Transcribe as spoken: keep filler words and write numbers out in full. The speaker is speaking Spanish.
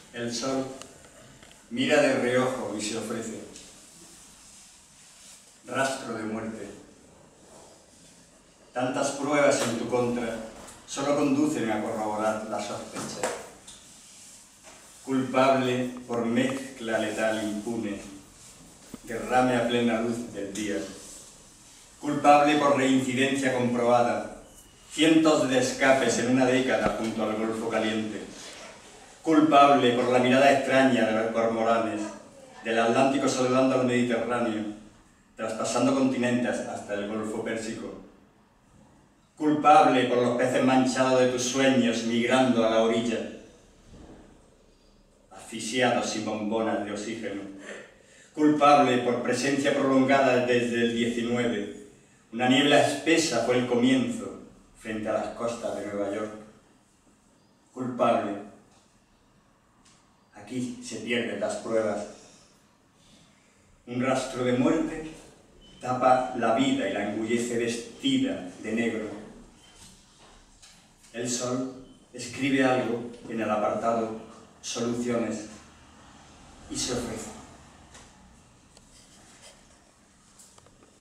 El sol mira de reojo y se ofrece. Rastro de muerte. Tantas pruebas en tu contra solo conducen a corroborar la sospecha. Culpable por mezcla letal impune, derrame a plena luz del día. Culpable por reincidencia comprobada, cientos de escapes en una década junto al Golfo Caliente. Culpable por la mirada extraña de los cormoranes, del Atlántico saludando al Mediterráneo, traspasando continentes hasta el Golfo Pérsico. Culpable por los peces manchados de tus sueños migrando a la orilla, asfixiados sin bombonas de oxígeno. Culpable por presencia prolongada desde el diecinueve. Una niebla espesa fue el comienzo frente a las costas de Nueva York. Culpable. Aquí se pierden las pruebas. Un rastro de muerte tapa la vida y la engullece vestida de negro. El sol escribe algo en el apartado Soluciones y se ofrece.